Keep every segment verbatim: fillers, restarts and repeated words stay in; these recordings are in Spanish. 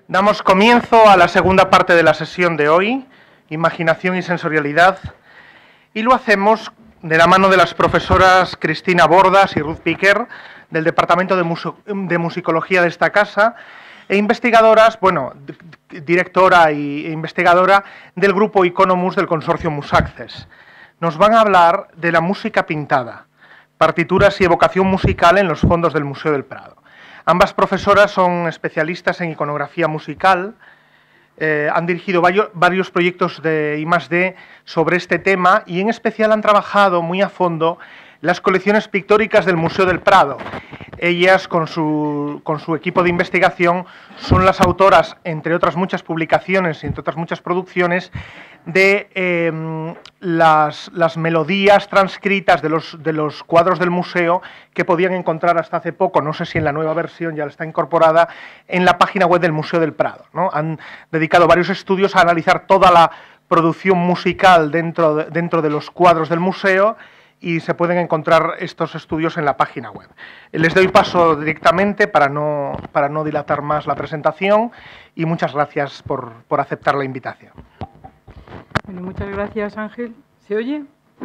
Damos comienzo a la segunda parte de la sesión de hoy, Imaginación y Sensorialidad, y lo hacemos de la mano de las profesoras Cristina Bordas y Ruth Piquer, del Departamento de, Muso de Musicología de esta casa, e investigadoras, bueno, directora y, e investigadora del grupo Iconomus del consorcio Musaccess. Nos van a hablar de la música pintada, partituras y evocación musical en los fondos del Museo del Prado. Ambas profesoras son especialistas en iconografía musical, eh, han dirigido varios, varios proyectos de I más D sobre este tema y en especial han trabajado muy a fondo las colecciones pictóricas del Museo del Prado. Ellas, con su, con su equipo de investigación, son las autoras, entre otras muchas publicaciones y entre otras muchas producciones, de eh, las, las melodías transcritas de los, de los cuadros del museo que podían encontrar hasta hace poco, no sé si en la nueva versión ya está incorporada, en la página web del Museo del Prado, ¿no? Han dedicado varios estudios a analizar toda la producción musical dentro de, dentro de los cuadros del museo, y se pueden encontrar estos estudios en la página web. Les doy paso directamente para no, para no dilatar más la presentación y muchas gracias por, por aceptar la invitación. Bueno, muchas gracias, Ángel. ¿Se oye?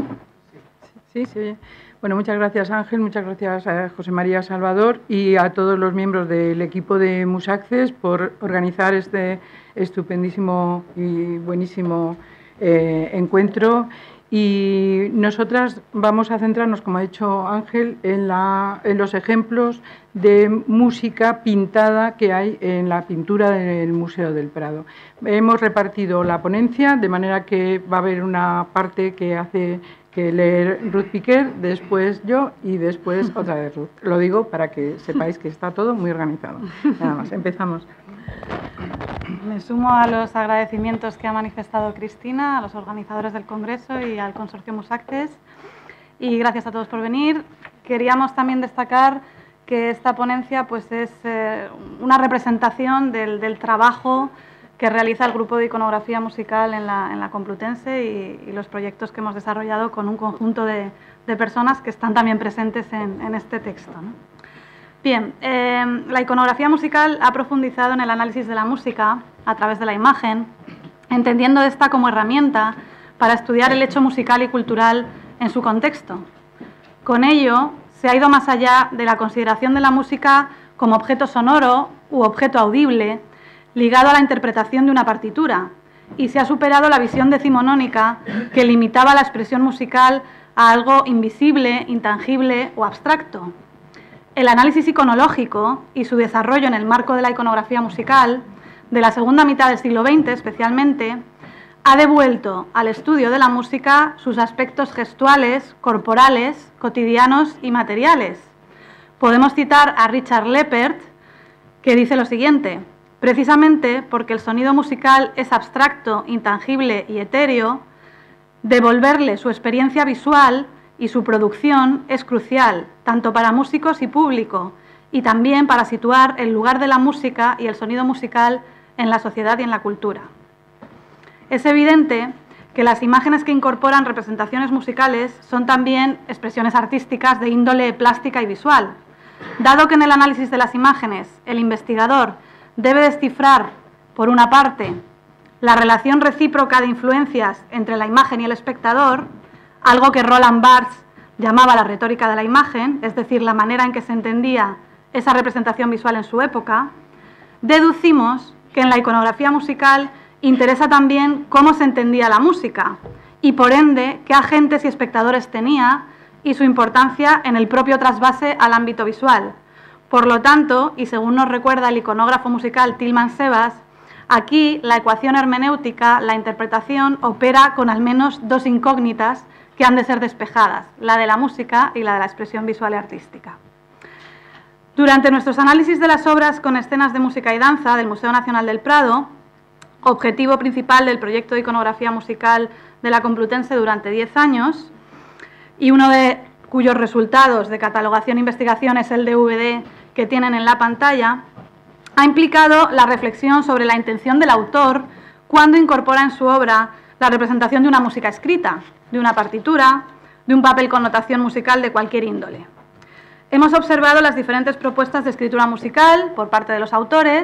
Sí, se oye. Bueno, muchas gracias, Ángel, muchas gracias a José María Salvador y a todos los miembros del equipo de Musaccess por organizar este estupendísimo y buenísimo eh, encuentro. Y nosotras vamos a centrarnos, como ha dicho Ángel, en, la, en los ejemplos de música pintada que hay en la pintura del Museo del Prado. Hemos repartido la ponencia, de manera que va a haber una parte que hace que leer Ruth Piquer, después yo y después otra vez Ruth. Lo digo para que sepáis que está todo muy organizado. Nada más, empezamos. Me sumo a los agradecimientos que ha manifestado Cristina, a los organizadores del Congreso y al consorcio Musaccess. Y gracias a todos por venir. Queríamos también destacar que esta ponencia pues, es eh, una representación del, del trabajo que realiza el Grupo de Iconografía Musical en la, en la Complutense y, y los proyectos que hemos desarrollado con un conjunto de, de personas que están también presentes en, en este texto, ¿no? Bien, eh, la iconografía musical ha profundizado en el análisis de la música a través de la imagen, entendiendo esta como herramienta para estudiar el hecho musical y cultural en su contexto. Con ello, se ha ido más allá de la consideración de la música como objeto sonoro u objeto audible, ligado a la interpretación de una partitura, y se ha superado la visión decimonónica que limitaba la expresión musical a algo invisible, intangible o abstracto. El análisis iconológico y su desarrollo en el marco de la iconografía musical, de la segunda mitad del siglo veinte especialmente, ha devuelto al estudio de la música sus aspectos gestuales, corporales, cotidianos y materiales. Podemos citar a Richard Leppert, que dice lo siguiente: precisamente porque el sonido musical es abstracto, intangible y etéreo, devolverle su experiencia visual y su producción es crucial, tanto para músicos y público, y también para situar el lugar de la música y el sonido musical en la sociedad y en la cultura. Es evidente que las imágenes que incorporan representaciones musicales son también expresiones artísticas de índole plástica y visual. Dado que en el análisis de las imágenes el investigador debe descifrar, por una parte, la relación recíproca de influencias entre la imagen y el espectador, algo que Roland Barthes llamaba la retórica de la imagen, es decir, la manera en que se entendía esa representación visual en su época, deducimos que en la iconografía musical interesa también cómo se entendía la música y, por ende, qué agentes y espectadores tenía y su importancia en el propio trasvase al ámbito visual. Por lo tanto, y según nos recuerda el iconógrafo musical Tilman Sebas, aquí la ecuación hermenéutica, la interpretación, opera con al menos dos incógnitas que han de ser despejadas, la de la música y la de la expresión visual y artística. Durante nuestros análisis de las obras con escenas de música y danza del Museo Nacional del Prado, objetivo principal del proyecto de iconografía musical de la Complutense durante diez años, y uno de cuyos resultados de catalogación e investigación es el D V D que tienen en la pantalla, ha implicado la reflexión sobre la intención del autor cuando incorpora en su obra la representación de una música escrita, de una partitura, de un papel con notación musical de cualquier índole. Hemos observado las diferentes propuestas de escritura musical por parte de los autores,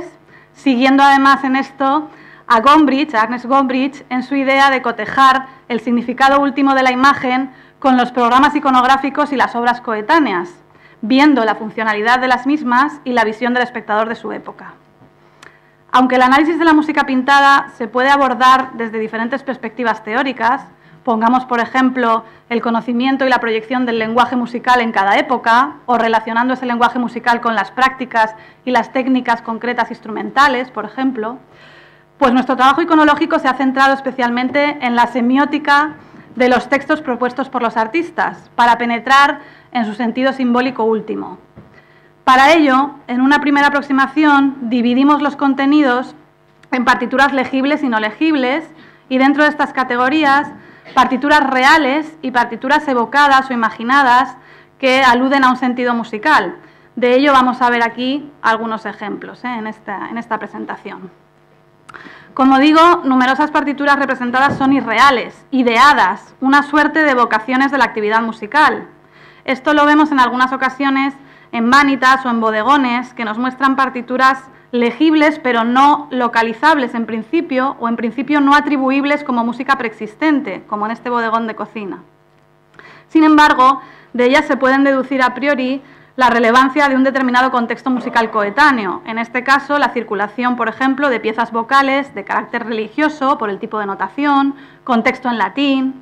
siguiendo además en esto a Gombrich, a Agnes Gombrich, en su idea de cotejar el significado último de la imagen con los programas iconográficos y las obras coetáneas, viendo la funcionalidad de las mismas y la visión del espectador de su época. Aunque el análisis de la música pintada se puede abordar desde diferentes perspectivas teóricas, pongamos por ejemplo el conocimiento y la proyección del lenguaje musical en cada época, o relacionando ese lenguaje musical con las prácticas y las técnicas concretas instrumentales, por ejemplo, pues nuestro trabajo iconológico se ha centrado especialmente en la semiótica de los textos propuestos por los artistas, para penetrar en su sentido simbólico último. Para ello, en una primera aproximación, dividimos los contenidos en partituras legibles y no legibles, y dentro de estas categorías, partituras reales y partituras evocadas o imaginadas que aluden a un sentido musical. De ello vamos a ver aquí algunos ejemplos ¿eh? en, esta, en esta presentación. Como digo, numerosas partituras representadas son irreales, ideadas, una suerte de evocaciones de la actividad musical. Esto lo vemos en algunas ocasiones en vanitas o en bodegones que nos muestran partituras legibles pero no localizables en principio, o en principio no atribuibles como música preexistente, como en este bodegón de cocina. Sin embargo, de ellas se pueden deducir a priori la relevancia de un determinado contexto musical coetáneo, en este caso la circulación, por ejemplo, de piezas vocales de carácter religioso por el tipo de notación, contexto en latín.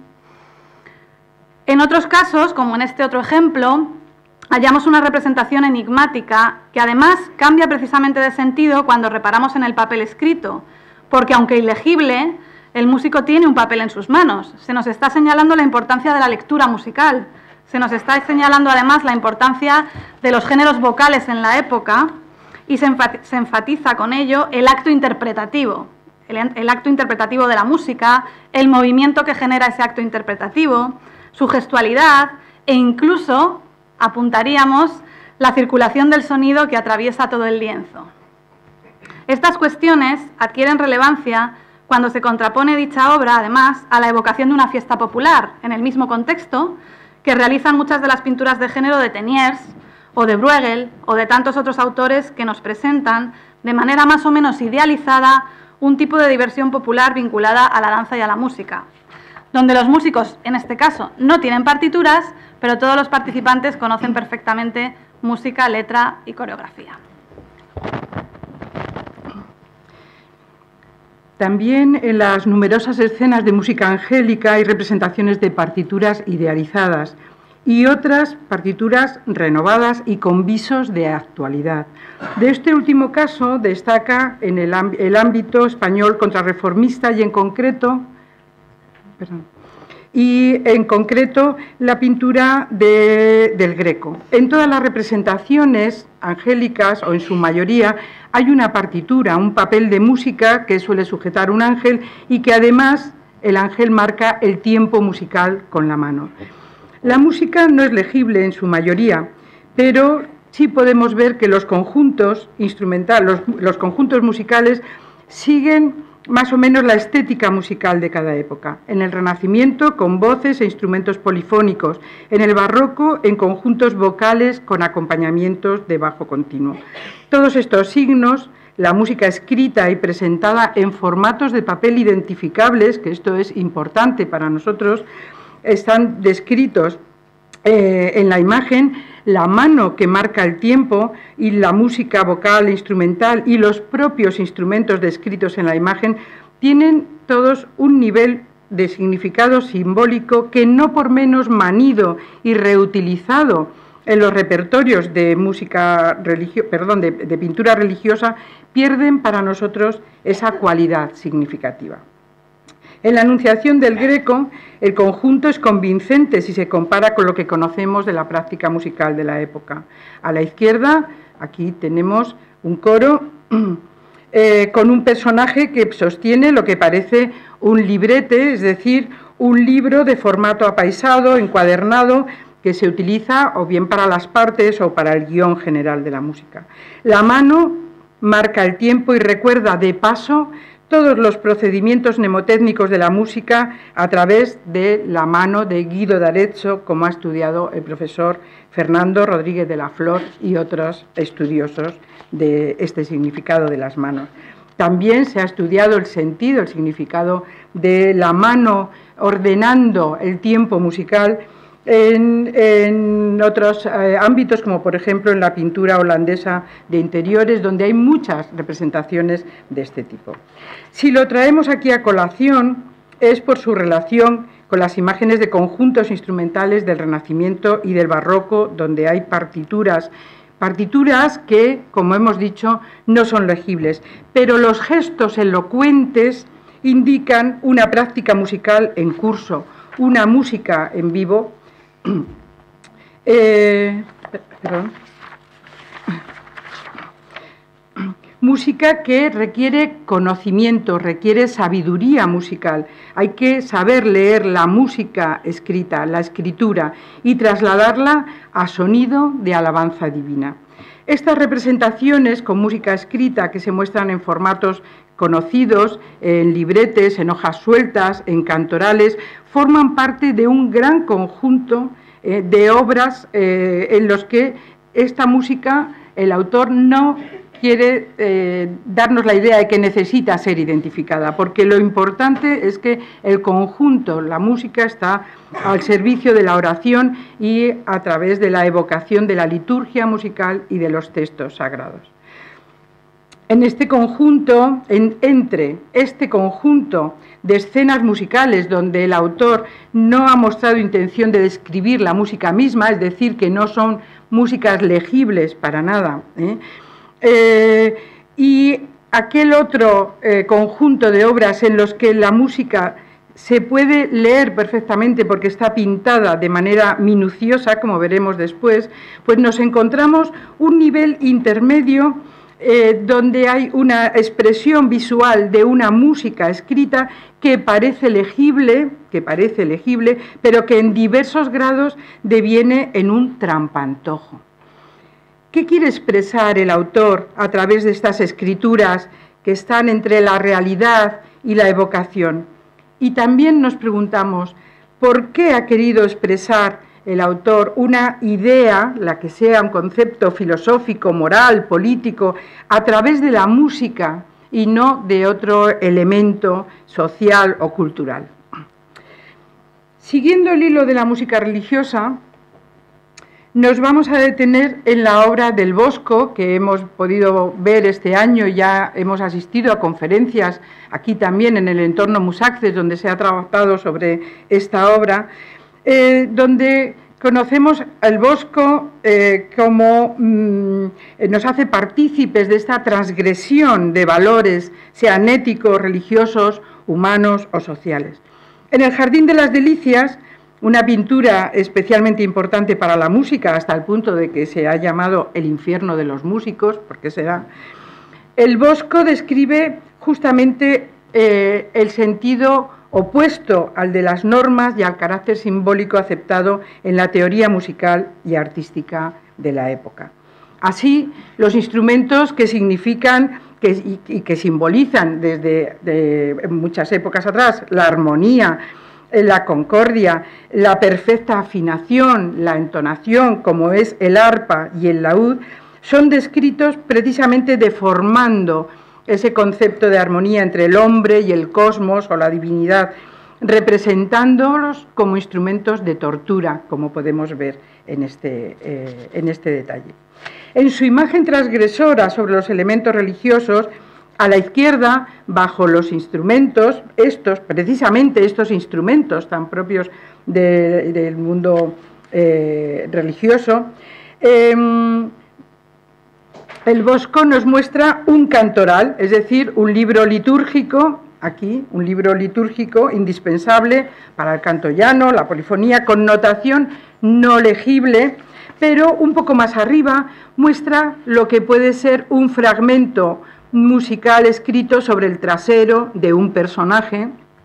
En otros casos, como en este otro ejemplo, hallamos una representación enigmática que además cambia precisamente de sentido cuando reparamos en el papel escrito, porque aunque ilegible, el músico tiene un papel en sus manos. Se nos está señalando la importancia de la lectura musical, se nos está señalando además la importancia de los géneros vocales en la época y se enfatiza con ello el acto interpretativo, el, el acto interpretativo de la música, el movimiento que genera ese acto interpretativo, su gestualidad e incluso apuntaríamos la circulación del sonido que atraviesa todo el lienzo. Estas cuestiones adquieren relevancia cuando se contrapone dicha obra, además, a la evocación de una fiesta popular, en el mismo contexto que realizan muchas de las pinturas de género de Teniers o de Bruegel o de tantos otros autores que nos presentan de manera más o menos idealizada un tipo de diversión popular vinculada a la danza y a la música, donde los músicos, en este caso, no tienen partituras, pero todos los participantes conocen perfectamente música, letra y coreografía. También en las numerosas escenas de música angélica hay representaciones de partituras idealizadas y otras partituras renovadas y con visos de actualidad. De este último caso destaca en el, el ámbito español contrarreformista y en concreto... Perdón, y en concreto la pintura de, del Greco. En todas las representaciones angélicas, o en su mayoría, hay una partitura, un papel de música que suele sujetar un ángel y que además el ángel marca el tiempo musical con la mano. La música no es legible en su mayoría, pero sí podemos ver que los conjuntos instrumentales, los, los conjuntos musicales siguen más o menos la estética musical de cada época. En el Renacimiento, con voces e instrumentos polifónicos. En el Barroco, en conjuntos vocales con acompañamientos de bajo continuo. Todos estos signos, la música escrita y presentada en formatos de papel identificables, que esto es importante para nosotros, están descritos eh, en la imagen. La mano que marca el tiempo y la música vocal e instrumental y los propios instrumentos descritos en la imagen tienen todos un nivel de significado simbólico que no por menos manido y reutilizado en los repertorios de música religio, perdón, de, de pintura religiosa pierden para nosotros esa cualidad significativa. En la Anunciación del Greco, el conjunto es convincente si se compara con lo que conocemos de la práctica musical de la época. A la izquierda, aquí tenemos un coro eh, con un personaje que sostiene lo que parece un librete, es decir, un libro de formato apaisado, encuadernado, que se utiliza o bien para las partes o para el guión general de la música. La mano marca el tiempo y recuerda de paso todos los procedimientos mnemotécnicos de la música a través de la mano de Guido d'Arezzo, como ha estudiado el profesor Fernando Rodríguez de la Flor y otros estudiosos de este significado de las manos. También se ha estudiado el sentido, el significado de la mano ordenando el tiempo musical En, en otros eh, ámbitos, como por ejemplo en la pintura holandesa de interiores, donde hay muchas representaciones de este tipo. Si lo traemos aquí a colación es por su relación con las imágenes de conjuntos instrumentales del Renacimiento y del Barroco, donde hay partituras, partituras que, como hemos dicho, no son legibles, pero los gestos elocuentes indican una práctica musical en curso, una música en vivo. Eh, perdón. Música que requiere conocimiento, requiere sabiduría musical. Hay que saber leer la música escrita, la escritura, y trasladarla a sonido de alabanza divina. Estas representaciones con música escrita que se muestran en formatos conocidos, en libretes, en hojas sueltas, en cantorales, forman parte de un gran conjunto eh, de obras eh, en los que esta música, el autor no quiere eh, darnos la idea de que necesita ser identificada, porque lo importante es que el conjunto, la música, está al servicio de la oración y a través de la evocación de la liturgia musical y de los textos sagrados. En este conjunto, en, entre este conjunto de escenas musicales donde el autor no ha mostrado intención de describir la música misma, es decir, que no son músicas legibles para nada, ¿eh? Eh, y aquel otro eh, conjunto de obras en los que la música se puede leer perfectamente porque está pintada de manera minuciosa, como veremos después, pues nos encontramos un nivel intermedio Eh, donde hay una expresión visual de una música escrita que parece legible, que parece legible, pero que en diversos grados deviene en un trampantojo. ¿Qué quiere expresar el autor a través de estas escrituras que están entre la realidad y la evocación? Y también nos preguntamos, ¿por qué ha querido expresar el autor una idea, la que sea un concepto filosófico, moral, político, a través de la música y no de otro elemento social o cultural? Siguiendo el hilo de la música religiosa, nos vamos a detener en la obra del Bosco, que hemos podido ver este año, ya hemos asistido a conferencias aquí también en el entorno Musacces, donde se ha trabajado sobre esta obra, Eh, donde conocemos al Bosco eh, como mmm, nos hace partícipes de esta transgresión de valores, sean éticos, religiosos, humanos o sociales. En el Jardín de las Delicias, una pintura especialmente importante para la música, hasta el punto de que se ha llamado el infierno de los músicos, ¿por qué será? El Bosco describe justamente eh, el sentido opuesto al de las normas y al carácter simbólico aceptado en la teoría musical y artística de la época. Así, los instrumentos que significan que, y, y que simbolizan desde de muchas épocas atrás la armonía, la concordia, la perfecta afinación, la entonación, como es el arpa y el laúd, son descritos precisamente deformando ese concepto de armonía entre el hombre y el cosmos o la divinidad, representándolos como instrumentos de tortura, como podemos ver en este, eh, en este detalle. En su imagen transgresora sobre los elementos religiosos, a la izquierda, bajo los instrumentos, estos, precisamente estos instrumentos tan propios de, del mundo eh, religioso, eh, el Bosco nos muestra un cantoral, es decir, un libro litúrgico, aquí, un libro litúrgico indispensable para el canto llano, la polifonía, con notación no legible, pero un poco más arriba muestra lo que puede ser un fragmento musical escrito sobre el trasero de un personaje.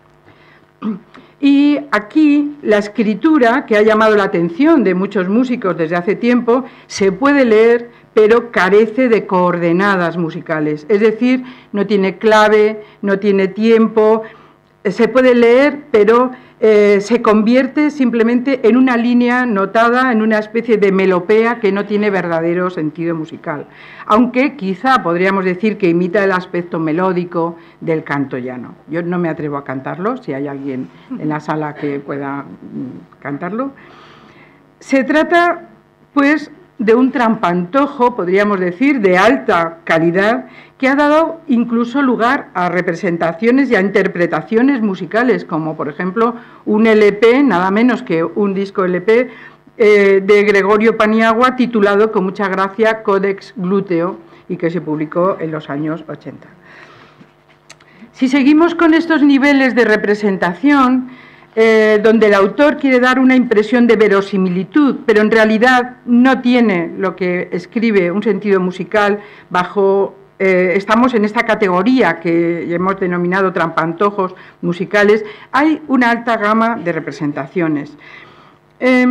Y aquí la escritura, que ha llamado la atención de muchos músicos desde hace tiempo, se puede leer pero carece de coordenadas musicales, es decir, no tiene clave, no tiene tiempo, se puede leer, pero eh, se convierte simplemente en una línea notada, en una especie de melopea que no tiene verdadero sentido musical, aunque quizá podríamos decir que imita el aspecto melódico del canto llano. Yo no me atrevo a cantarlo, si hay alguien en la sala que pueda cantarlo. Se trata, pues, de un trampantojo, podríamos decir, de alta calidad, que ha dado incluso lugar a representaciones y a interpretaciones musicales, como por ejemplo un L P, nada menos que un disco L P, eh, de Gregorio Paniagua, titulado con mucha gracia Codex Glúteo, y que se publicó en los años ochenta. Si seguimos con estos niveles de representación, Eh, donde el autor quiere dar una impresión de verosimilitud, pero en realidad no tiene lo que escribe un sentido musical bajo... Eh, estamos en esta categoría que hemos denominado trampantojos musicales, hay una alta gama de representaciones. Eh,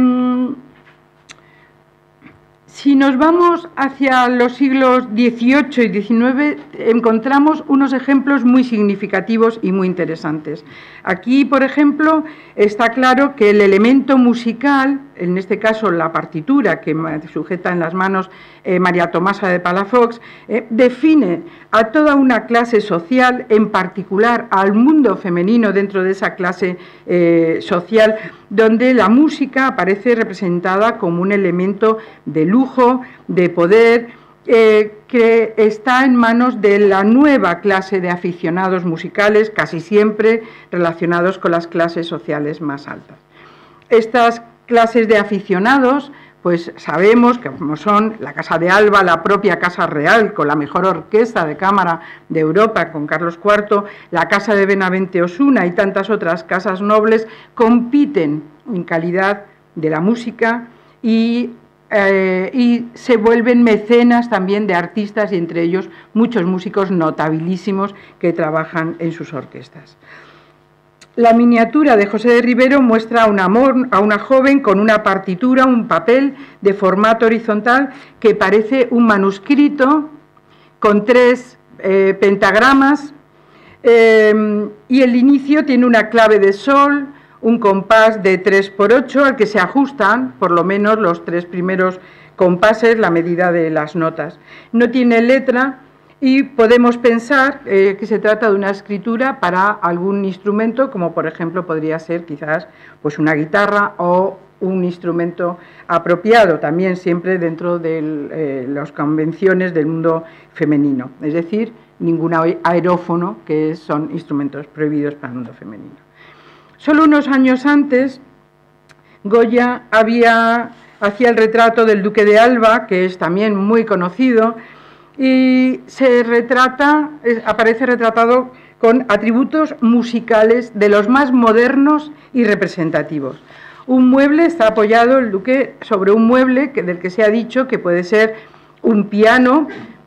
Si nos vamos hacia los siglos dieciocho y diecinueve, encontramos unos ejemplos muy significativos y muy interesantes. Aquí, por ejemplo, está claro que el elemento musical, en este caso la partitura que sujeta en las manos eh, María Tomasa de Palafox, eh, define a toda una clase social, en particular al mundo femenino dentro de esa clase eh, social, donde la música aparece representada como un elemento de lujo, de poder, eh, que está en manos de la nueva clase de aficionados musicales, casi siempre relacionados con las clases sociales más altas. Estas clases de aficionados, pues sabemos que como son la Casa de Alba, la propia Casa Real, con la mejor orquesta de cámara de Europa, con Carlos cuarto, la Casa de Benavente Osuna y tantas otras casas nobles, compiten en calidad de la música y, eh, y se vuelven mecenas también de artistas y entre ellos muchos músicos notabilísimos que trabajan en sus orquestas. La miniatura de José de Rivero muestra a una, a una joven con una partitura, un papel de formato horizontal que parece un manuscrito con tres eh, pentagramas eh, y el inicio tiene una clave de sol, un compás de tres por ocho al que se ajustan por lo menos los tres primeros compases, la medida de las notas. No tiene letra y podemos pensar eh, que se trata de una escritura para algún instrumento, como por ejemplo podría ser quizás pues una guitarra o un instrumento apropiado, también siempre dentro de eh, las convenciones del mundo femenino, es decir, ningún aerófono, que son instrumentos prohibidos para el mundo femenino. Solo unos años antes, Goya había, hacía el retrato del Duque de Alba, que es también muy conocido, y se retrata, aparece retratado con atributos musicales de los más modernos y representativos. Un mueble está apoyado, el duque, sobre un mueble que, del que se ha dicho que puede ser un piano,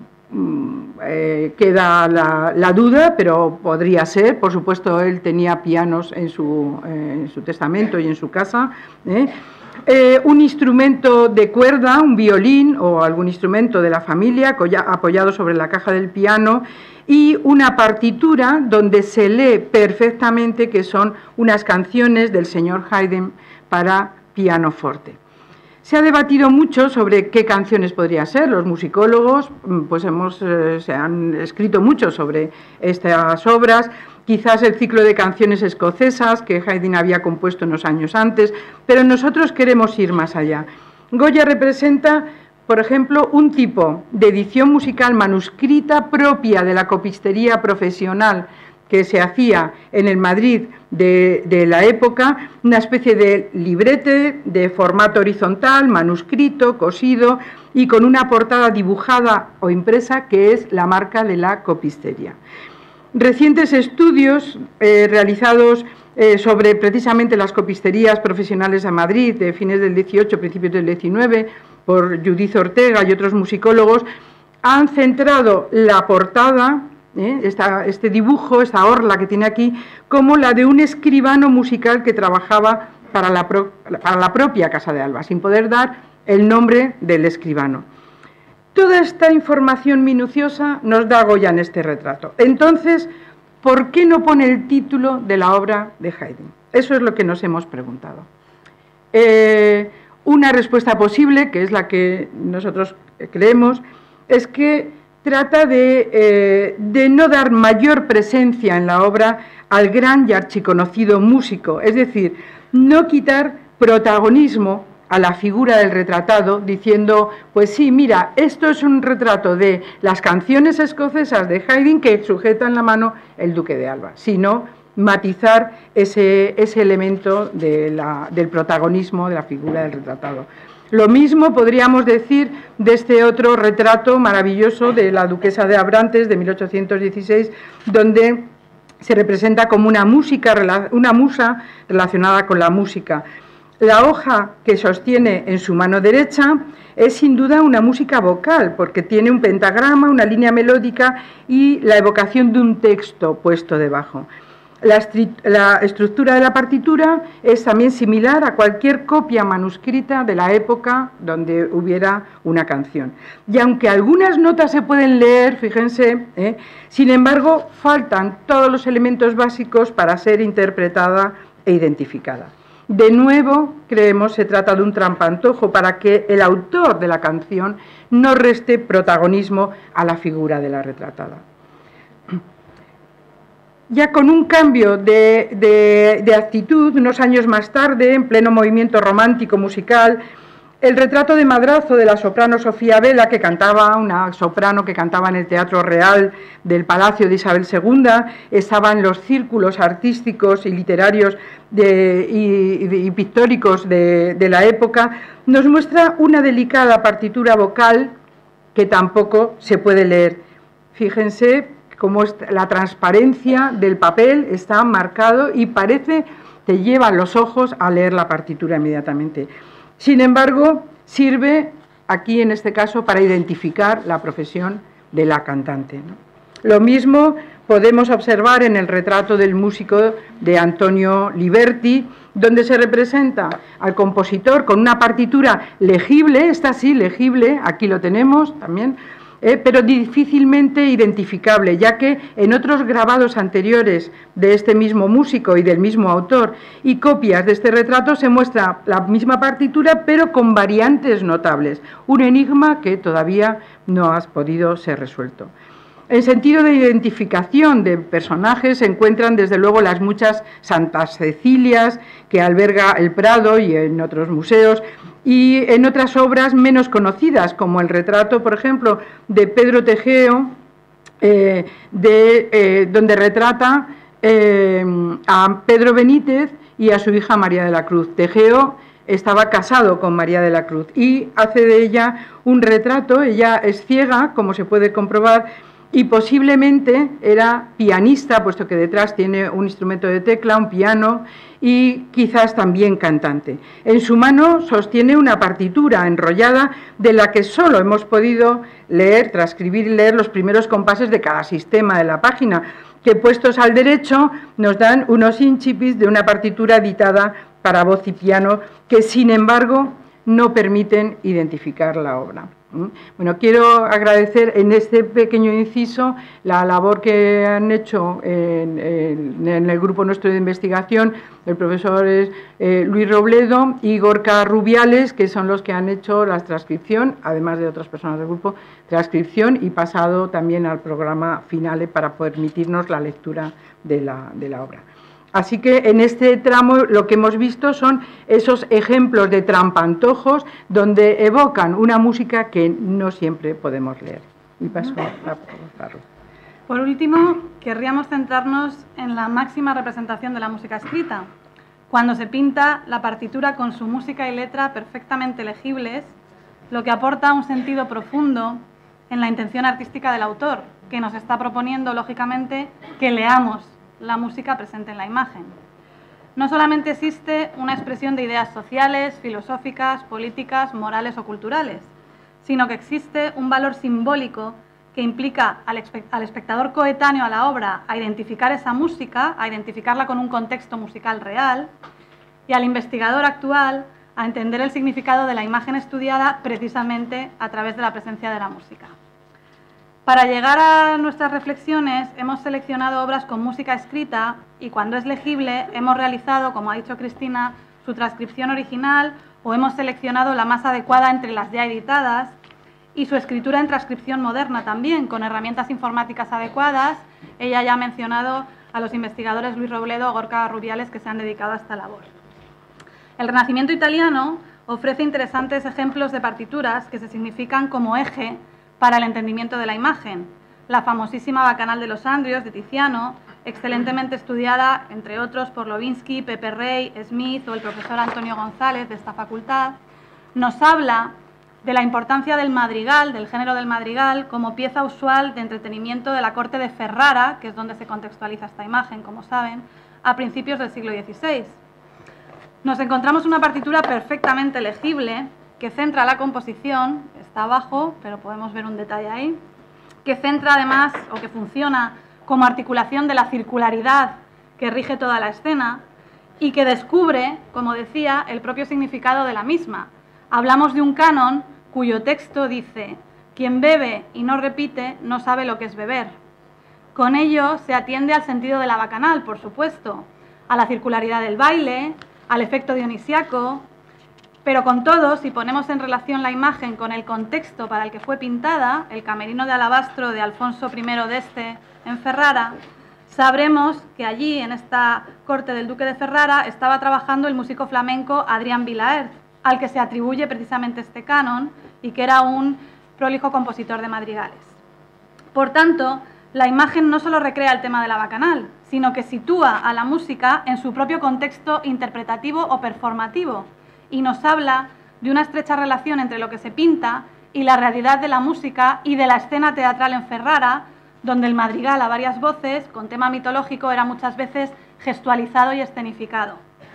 eh, queda la, la duda, pero podría ser, por supuesto él tenía pianos en su, eh, en su testamento y en su casa, ¿eh? Eh, un instrumento de cuerda, un violín o algún instrumento de la familia apoyado sobre la caja del piano y una partitura donde se lee perfectamente que son unas canciones del señor Haydn para pianoforte. Se ha debatido mucho sobre qué canciones podrían ser. Los musicólogos pues hemos, eh, se han escrito mucho sobre estas obras. Quizás el ciclo de canciones escocesas que Haydn había compuesto unos años antes, pero nosotros queremos ir más allá. Goya representa, por ejemplo, un tipo de edición musical manuscrita propia de la copistería profesional que se hacía en el Madrid de, de la época, una especie de librete de formato horizontal, manuscrito, cosido y con una portada dibujada o impresa que es la marca de la copistería. Recientes estudios eh, realizados eh, sobre precisamente las copisterías profesionales de Madrid de fines del dieciocho, principios del diecinueve, por Judith Ortega y otros musicólogos, han centrado la portada, eh, esta, este dibujo, esta orla que tiene aquí, como la de un escribano musical que trabajaba para la, pro, para la propia Casa de Alba, sin poder dar el nombre del escribano. Toda esta información minuciosa nos da Goya en este retrato. Entonces, ¿por qué no pone el título de la obra de Haydn? Eso es lo que nos hemos preguntado. Eh, una respuesta posible, que es la que nosotros creemos, es que trata de, eh, de no dar mayor presencia en la obra al gran y archiconocido músico, es decir, no quitar protagonismo a la figura del retratado, diciendo, pues sí, mira, esto es un retrato de las canciones escocesas de Haydn que sujeta en la mano el duque de Alba, sino matizar ese, ese elemento de la, del protagonismo de la figura del retratado. Lo mismo podríamos decir de este otro retrato maravilloso de la duquesa de Abrantes de mil ochocientos dieciséis, donde se representa como una, música, una musa relacionada con la música. La hoja que sostiene en su mano derecha es sin duda una música vocal, porque tiene un pentagrama, una línea melódica y la evocación de un texto puesto debajo. La, la estructura de la partitura es también similar a cualquier copia manuscrita de la época donde hubiera una canción. Y aunque algunas notas se pueden leer, fíjense, ¿eh? sin embargo, faltan todos los elementos básicos para ser interpretada e identificada. De nuevo, creemos, se trata de un trampantojo para que el autor de la canción no reste protagonismo a la figura de la retratada. Ya con un cambio de, de, de actitud, unos años más tarde, en pleno movimiento romántico musical, el retrato de Madrazo de la soprano Sofía Vela, que cantaba, una soprano que cantaba en el Teatro Real del Palacio de Isabel segunda, estaba en los círculos artísticos y literarios de, y, y, y pictóricos de, de la época, nos muestra una delicada partitura vocal que tampoco se puede leer. Fíjense cómo la transparencia del papel está marcado y parece te lleva los ojos a leer la partitura inmediatamente. Sin embargo, sirve aquí en este caso para identificar la profesión de la cantante, ¿no? Lo mismo podemos observar en el retrato del músico de Antonio Liberti, donde se representa al compositor con una partitura legible, esta sí, legible, aquí lo tenemos también, Eh, pero difícilmente identificable, ya que en otros grabados anteriores de este mismo músico y del mismo autor y copias de este retrato se muestra la misma partitura, pero con variantes notables, un enigma que todavía no ha podido ser resuelto. En sentido de identificación de personajes se encuentran desde luego las muchas Santas Cecilias que alberga el Prado y en otros museos, y en otras obras menos conocidas, como el retrato, por ejemplo, de Pedro Tegeo, eh, de, eh, donde retrata eh, a Pedro Benítez y a su hija María de la Cruz. Tegeo estaba casado con María de la Cruz y hace de ella un retrato. Ella es ciega, como se puede comprobar, y posiblemente era pianista, puesto que detrás tiene un instrumento de tecla, un piano, y quizás también cantante. En su mano sostiene una partitura enrollada de la que solo hemos podido leer, transcribir y leer los primeros compases de cada sistema de la página, que puestos al derecho nos dan unos incipits de una partitura editada para voz y piano, que sin embargo no permiten identificar la obra. Bueno, quiero agradecer en este pequeño inciso la labor que han hecho en, en, en el grupo nuestro de investigación el profesor eh, Luis Robledo y Gorka Rubiales, que son los que han hecho la transcripción, además de otras personas del grupo, transcripción y pasado también al programa Finale para permitirnos la lectura de la, de la obra. Así que en este tramo lo que hemos visto son esos ejemplos de trampantojos donde evocan una música que no siempre podemos leer. Y paso a Carlos. Por último, querríamos centrarnos en la máxima representación de la música escrita, cuando se pinta la partitura con su música y letra perfectamente legibles, lo que aporta un sentido profundo en la intención artística del autor, que nos está proponiendo, lógicamente, que leamos la música presente en la imagen. No solamente existe una expresión de ideas sociales, filosóficas, políticas, morales o culturales, sino que existe un valor simbólico que implica al, al espectador coetáneo a la obra a identificar esa música, a identificarla con un contexto musical real, y al investigador actual a entender el significado de la imagen estudiada precisamente a través de la presencia de la música. Para llegar a nuestras reflexiones hemos seleccionado obras con música escrita y cuando es legible hemos realizado, como ha dicho Cristina, su transcripción original o hemos seleccionado la más adecuada entre las ya editadas y su escritura en transcripción moderna también, con herramientas informáticas adecuadas. Ella ya ha mencionado a los investigadores Luis Robledo o Gorka Rubiales que se han dedicado a esta labor. El Renacimiento italiano ofrece interesantes ejemplos de partituras que se significan como eje para el entendimiento de la imagen. La famosísima Bacanal de los Andrios de Tiziano, excelentemente estudiada, entre otros, por Lovinsky, Pepe Rey, Smith o el profesor Antonio González de esta facultad, nos habla de la importancia del madrigal, del género del madrigal, como pieza usual de entretenimiento de la corte de Ferrara, que es donde se contextualiza esta imagen, como saben, a principios del siglo dieciséis. Nos encontramos una partitura perfectamente legible que centra la composición, está abajo, pero podemos ver un detalle ahí, que centra además, o que funciona como articulación de la circularidad que rige toda la escena y que descubre, como decía, el propio significado de la misma. Hablamos de un canon cuyo texto dice: quien bebe y no repite no sabe lo que es beber. Con ello se atiende al sentido de la bacanal, por supuesto, a la circularidad del baile, al efecto dionisiaco, pero con todo, si ponemos en relación la imagen con el contexto para el que fue pintada, el camerino de alabastro de Alfonso primero d'Este en Ferrara, sabremos que allí, en esta corte del duque de Ferrara, estaba trabajando el músico flamenco Adrián Vilaert, al que se atribuye precisamente este canon y que era un prolijo compositor de madrigales. Por tanto, la imagen no solo recrea el tema de la bacanal, sino que sitúa a la música en su propio contexto interpretativo o performativo y nos habla de una estrecha relación entre lo que se pinta y la realidad de la música y de la escena teatral en Ferrara, donde el madrigal a varias voces, con tema mitológico, era muchas veces gestualizado y escenificado.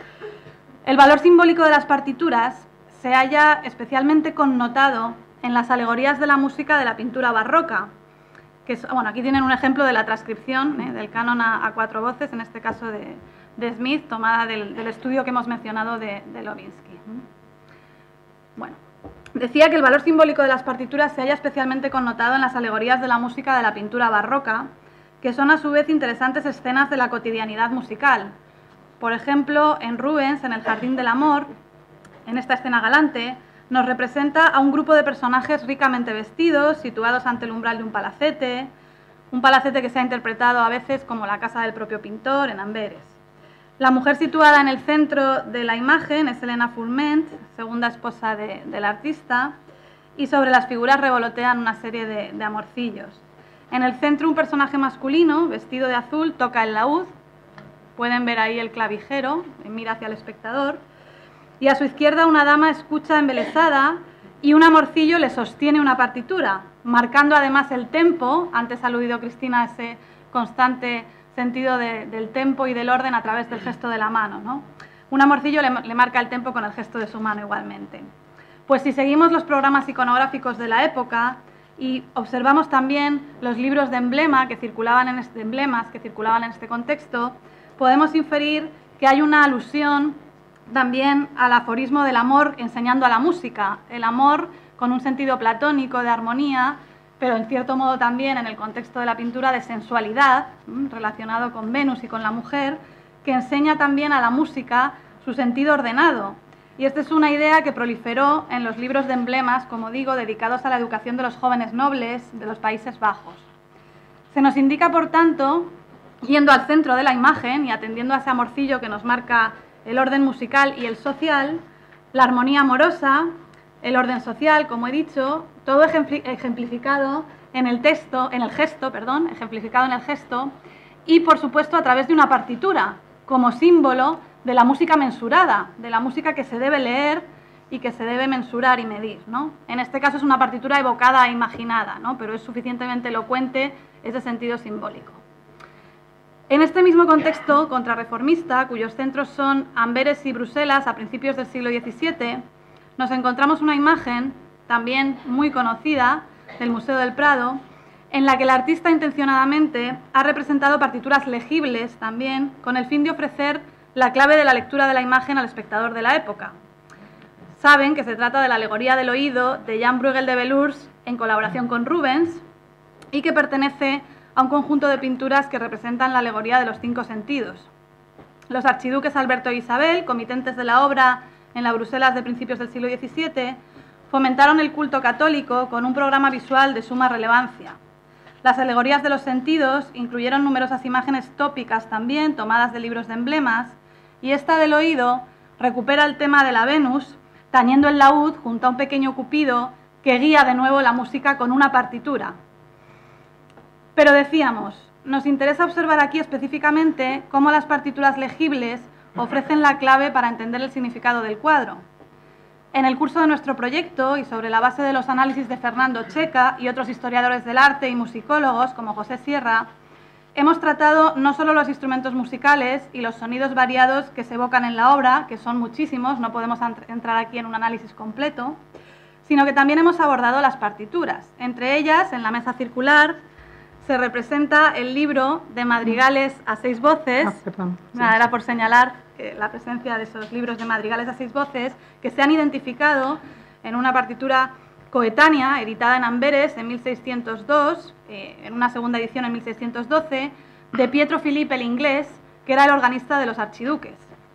El valor simbólico de las partituras se halla especialmente connotado en las alegorías de la música de la pintura barroca, que es, bueno, aquí tienen un ejemplo de la transcripción ¿eh? del canon a, a cuatro voces, en este caso de, de Smith, tomada del, del estudio que hemos mencionado de, de Lovinsky. Bueno, decía que el valor simbólico de las partituras se halla especialmente connotado en las alegorías de la música de la pintura barroca, que son a su vez interesantes escenas de la cotidianidad musical. Por ejemplo, en Rubens, en el Jardín del Amor, en esta escena galante, nos representa a un grupo de personajes ricamente vestidos, situados ante el umbral de un palacete, un palacete que se ha interpretado a veces como la casa del propio pintor en Amberes. La mujer situada en el centro de la imagen es Helena Fourment, segunda esposa de, del artista, y sobre las figuras revolotean una serie de, de amorcillos. En el centro un personaje masculino, vestido de azul, toca el laúd, pueden ver ahí el clavijero, mira hacia el espectador, y a su izquierda una dama escucha embelesada y un amorcillo le sostiene una partitura, marcando además el tempo. Antes ha aludido Cristina a ese constante sentido de, del tempo y del orden a través del gesto de la mano, ¿no? Un amorcillo le, le marca el tempo con el gesto de su mano igualmente. Pues si seguimos los programas iconográficos de la época y observamos también los libros de emblema que circulaban en este, emblemas que circulaban en este contexto, podemos inferir que hay una alusión también al aforismo del amor enseñando a la música, el amor con un sentido platónico de armonía, pero en cierto modo también en el contexto de la pintura de sensualidad, relacionado con Venus y con la mujer, que enseña también a la música su sentido ordenado. Y esta es una idea que proliferó en los libros de emblemas, como digo, dedicados a la educación de los jóvenes nobles de los Países Bajos. Se nos indica, por tanto, yendo al centro de la imagen y atendiendo a ese amorcillo que nos marca el orden musical y el social, la armonía amorosa, el orden social, como he dicho, todo ejemplificado en el texto, en el gesto, perdón, ejemplificado en el gesto, y por supuesto a través de una partitura, como símbolo de la música mensurada, de la música que se debe leer y que se debe mensurar y medir, ¿no? En este caso es una partitura evocada e imaginada, ¿no? Pero es suficientemente elocuente ese sentido simbólico. En este mismo contexto contrarreformista, cuyos centros son Amberes y Bruselas a principios del siglo diecisiete, nos encontramos una imagen también muy conocida del Museo del Prado, en la que el artista intencionadamente ha representado partituras legibles también, con el fin de ofrecer la clave de la lectura de la imagen al espectador de la época. saben que se trata de la alegoría del oído de Jan Bruegel de Belurs en colaboración con Rubens y que pertenece a un conjunto de pinturas que representan la alegoría de los cinco sentidos. Los archiduques Alberto e Isabel, comitentes de la obra en la Bruselas de principios del siglo diecisiete, fomentaron el culto católico con un programa visual de suma relevancia. Las alegorías de los sentidos incluyeron numerosas imágenes tópicas también, tomadas de libros de emblemas, y esta del oído recupera el tema de la Venus, tañendo el laúd junto a un pequeño cupido que guía de nuevo la música con una partitura. Pero decíamos, nos interesa observar aquí específicamente cómo las partituras legibles ofrecen la clave para entender el significado del cuadro. En el curso de nuestro proyecto y sobre la base de los análisis de Fernando Checa y otros historiadores del arte y musicólogos como José Sierra, hemos tratado no solo los instrumentos musicales y los sonidos variados que se evocan en la obra, que son muchísimos, no podemos entrar aquí en un análisis completo, sino que también hemos abordado las partituras. Entre ellas, en la mesa circular, se representa el libro de madrigales a seis voces. Ah, perdón, sí. Nada, era por señalar que la presencia de esos libros de madrigales a seis voces que se han identificado en una partitura coetánea, editada en Amberes en mil seiscientos dos, eh, en una segunda edición en mil seiscientos doce, de Pietro Filippi el inglés, que era el organista de los archiduques.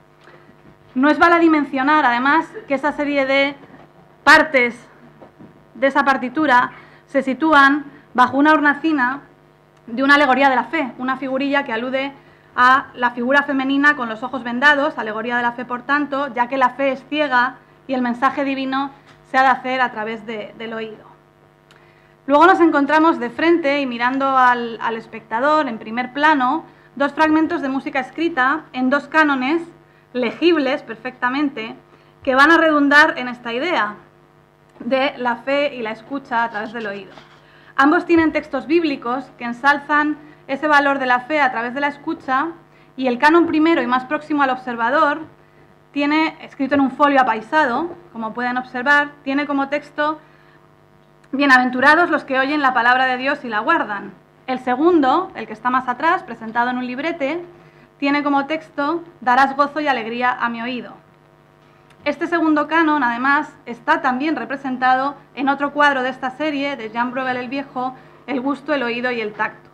No es bala dimensionar, además, que esa serie de partes de esa partitura se sitúan bajo una hornacina de una alegoría de la fe, una figurilla que alude a la figura femenina con los ojos vendados, alegoría de la fe por tanto, ya que la fe es ciega y el mensaje divino se ha de hacer a través de, del oído. Luego nos encontramos de frente y mirando al, al espectador en primer plano, dos fragmentos de música escrita en dos cánones legibles perfectamente que van a redundar en esta idea de la fe y la escucha a través del oído. Ambos tienen textos bíblicos que ensalzan ese valor de la fe a través de la escucha y el canon primero y más próximo al observador tiene, escrito en un folio apaisado, como pueden observar, tiene como texto: bienaventurados los que oyen la palabra de Dios y la guardan. El segundo, el que está más atrás, presentado en un librete, tiene como texto: darás gozo y alegría a mi oído. Este segundo canon, además, está también representado en otro cuadro de esta serie, de Jan Bruegel el Viejo, El gusto, el oído y el tacto.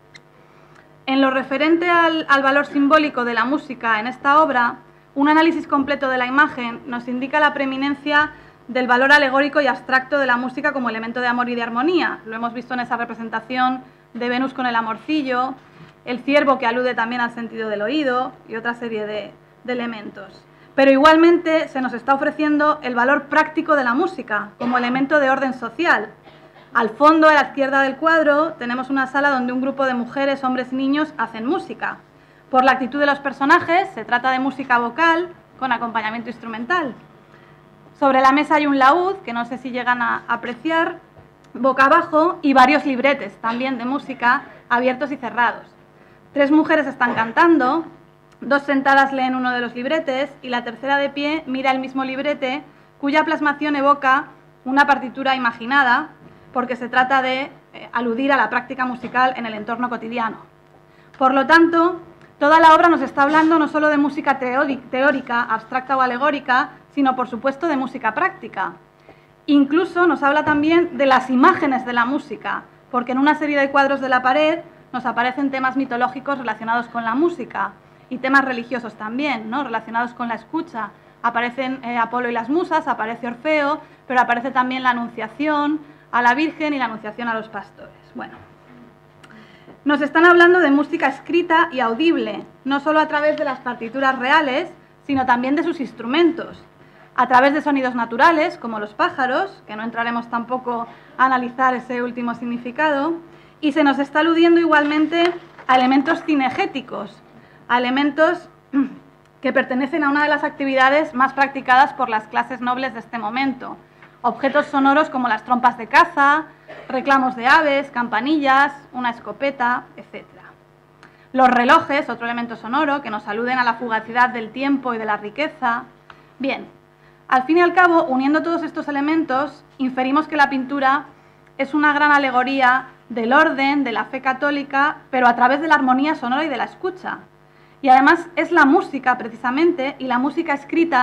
En lo referente al, al valor simbólico de la música en esta obra, un análisis completo de la imagen nos indica la preeminencia del valor alegórico y abstracto de la música como elemento de amor y de armonía. Lo hemos visto en esa representación de Venus con el amorcillo, el ciervo que alude también al sentido del oído y otra serie de, de elementos. Pero igualmente se nos está ofreciendo el valor práctico de la música como elemento de orden social. Al fondo, a la izquierda del cuadro, tenemos una sala donde un grupo de mujeres, hombres y niños hacen música. Por la actitud de los personajes, se trata de música vocal con acompañamiento instrumental. Sobre la mesa hay un laúd, que no sé si llegan a apreciar, boca abajo, y varios libretes también de música abiertos y cerrados. Tres mujeres están cantando. Dos sentadas leen uno de los libretes y la tercera de pie mira el mismo librete, cuya plasmación evoca una partitura imaginada, porque se trata de eh, aludir a la práctica musical en el entorno cotidiano. Por lo tanto, toda la obra nos está hablando no solo de música teórica, abstracta o alegórica, sino por supuesto de música práctica. Incluso nos habla también de las imágenes de la música, porque en una serie de cuadros de la pared nos aparecen temas mitológicos relacionados con la música, y temas religiosos también, ¿no?, relacionados con la escucha. Aparecen eh, Apolo y las musas, aparece Orfeo, pero aparece también la Anunciación a la Virgen y la Anunciación a los pastores. Bueno, nos están hablando de música escrita y audible, no solo a través de las partituras reales, sino también de sus instrumentos, a través de sonidos naturales, como los pájaros, que no entraremos tampoco a analizar ese último significado, y se nos está aludiendo igualmente a elementos cinegéticos, a elementos que pertenecen a una de las actividades más practicadas por las clases nobles de este momento. Objetos sonoros como las trompas de caza, reclamos de aves, campanillas, una escopeta, etcétera. Los relojes, otro elemento sonoro, que nos aluden a la fugacidad del tiempo y de la riqueza. Bien, al fin y al cabo, uniendo todos estos elementos, inferimos que la pintura es una gran alegoría del orden, de la fe católica, pero a través de la armonía sonora y de la escucha. Y además es la música, precisamente, y la música escrita,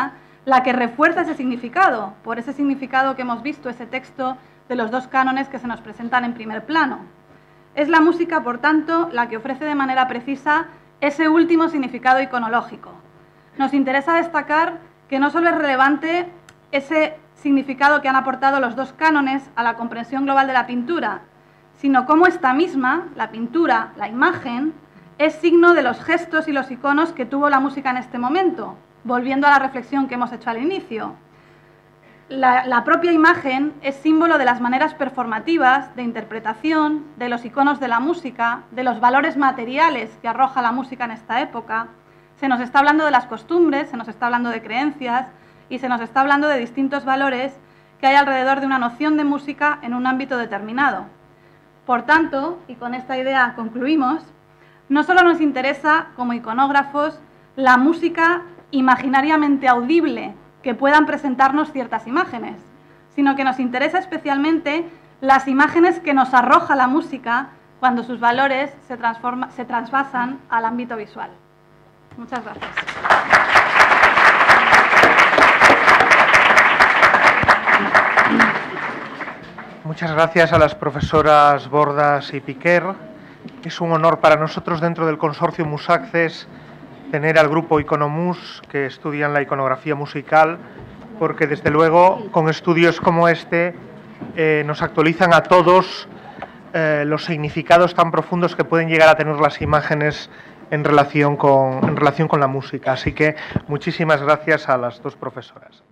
la que refuerza ese significado, por ese significado que hemos visto, ese texto de los dos cánones que se nos presentan en primer plano. Es la música, por tanto, la que ofrece de manera precisa ese último significado iconológico. Nos interesa destacar que no solo es relevante ese significado que han aportado los dos cánones a la comprensión global de la pintura, sino cómo esta misma, la pintura, la imagen, es signo de los gestos y los iconos que tuvo la música en este momento, volviendo a la reflexión que hemos hecho al inicio. La, la propia imagen es símbolo de las maneras performativas de interpretación, de los iconos de la música, de los valores materiales que arroja la música en esta época. Se nos está hablando de las costumbres, se nos está hablando de creencias y se nos está hablando de distintos valores que hay alrededor de una noción de música en un ámbito determinado. Por tanto, y con esta idea concluimos, no solo nos interesa, como iconógrafos, la música imaginariamente audible que puedan presentarnos ciertas imágenes, sino que nos interesa especialmente las imágenes que nos arroja la música cuando sus valores se, transforma, se trasvasan al ámbito visual. Muchas gracias. Muchas gracias a las profesoras Bordas y Piquer. Es un honor para nosotros dentro del consorcio Musaccess tener al grupo Iconomus que estudian la iconografía musical, porque desde luego con estudios como este eh, nos actualizan a todos eh, los significados tan profundos que pueden llegar a tener las imágenes en relación con, en relación con la música. Así que muchísimas gracias a las dos profesoras.